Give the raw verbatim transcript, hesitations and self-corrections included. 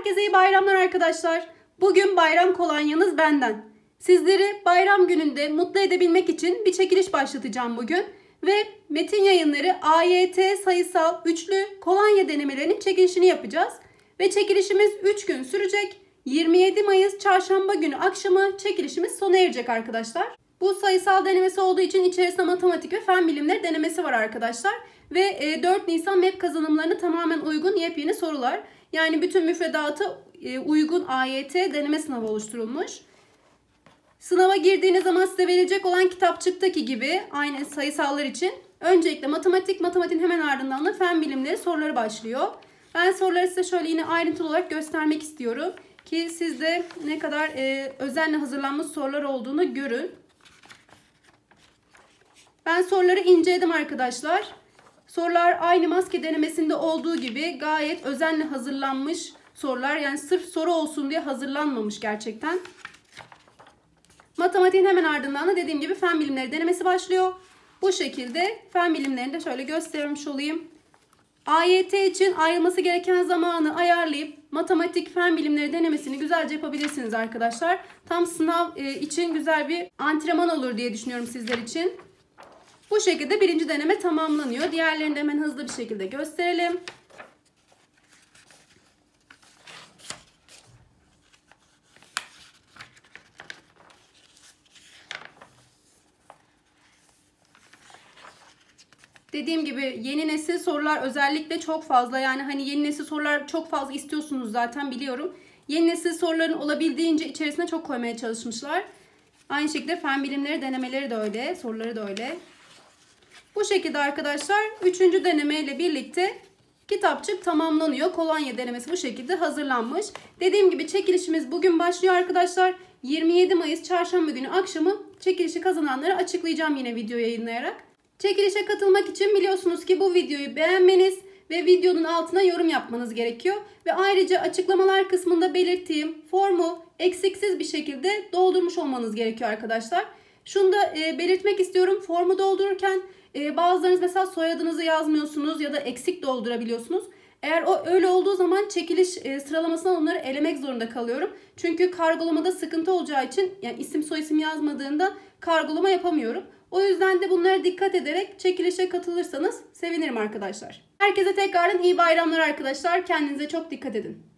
Herkese iyi bayramlar arkadaşlar. Bugün bayram kolonyanız benden. Sizleri bayram gününde mutlu edebilmek için bir çekiliş başlatacağım bugün. Ve Metin Yayınları A Y T sayısal üçlü kolonya denemelerinin çekilişini yapacağız. Ve çekilişimiz üç gün sürecek. yirmi yedi Mayıs çarşamba günü akşamı çekilişimiz sona erecek arkadaşlar. Bu sayısal denemesi olduğu için içerisinde matematik ve fen bilimleri denemesi var arkadaşlar. Ve dört Nisan M E P kazanımlarına tamamen uygun yepyeni sorular. Yani bütün müfredatı uygun A Y T deneme sınavı oluşturulmuş. Sınava girdiğiniz zaman size verilecek olan kitapçıktaki gibi aynı sayısallar için öncelikle matematik, matematiğin hemen ardından da fen bilimleri soruları başlıyor. Ben soruları size şöyle yine ayrıntılı olarak göstermek istiyorum ki siz de ne kadar e, özenle hazırlanmış sorular olduğunu görün. Ben soruları inceledim arkadaşlar. Sorular aynı maske denemesinde olduğu gibi gayet özenle hazırlanmış sorular. Yani sırf soru olsun diye hazırlanmamış gerçekten. Matematiğin hemen ardından da dediğim gibi fen bilimleri denemesi başlıyor. Bu şekilde fen bilimlerini de şöyle göstermiş olayım. A Y T için ayrılması gereken zamanı ayarlayıp matematik fen bilimleri denemesini güzelce yapabilirsiniz arkadaşlar. Tam sınav için güzel bir antrenman olur diye düşünüyorum sizler için. Bu şekilde birinci deneme tamamlanıyor. Diğerlerini de hemen hızlı bir şekilde gösterelim. Dediğim gibi yeni nesil sorular özellikle çok fazla. Yani hani yeni nesil sorular çok fazla istiyorsunuz zaten biliyorum. Yeni nesil soruların olabildiğince içerisine çok koymaya çalışmışlar. Aynı şekilde fen bilimleri denemeleri de öyle. Soruları da öyle. Bu şekilde arkadaşlar üçüncü deneme ile birlikte kitapçık tamamlanıyor. Kolonya denemesi bu şekilde hazırlanmış. Dediğim gibi çekilişimiz bugün başlıyor arkadaşlar. yirmi yedi Mayıs çarşamba günü akşamı çekilişi kazananları açıklayacağım yine video yayınlayarak. Çekilişe katılmak için biliyorsunuz ki bu videoyu beğenmeniz ve videonun altına yorum yapmanız gerekiyor. Ve ayrıca açıklamalar kısmında belirttiğim formu eksiksiz bir şekilde doldurmuş olmanız gerekiyor arkadaşlar. Şunu da e, belirtmek istiyorum. Formu doldururken e, bazılarınız mesela soyadınızı yazmıyorsunuz ya da eksik doldurabiliyorsunuz. Eğer o öyle olduğu zaman çekiliş e, sıralamasından onları elemek zorunda kalıyorum. Çünkü kargolamada sıkıntı olacağı için yani isim soyisim yazmadığında kargolama yapamıyorum. O yüzden de bunlara dikkat ederek çekilişe katılırsanız sevinirim arkadaşlar. Herkese tekrardan iyi bayramlar arkadaşlar. Kendinize çok dikkat edin.